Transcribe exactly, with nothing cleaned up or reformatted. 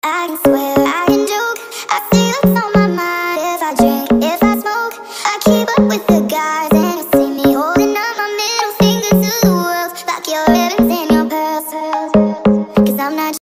I can swear, I can joke, I see what's on my mind. If I drink, if I smoke, I keep up with the guys. And you see me holding up my middle finger to the world. Like your ribbons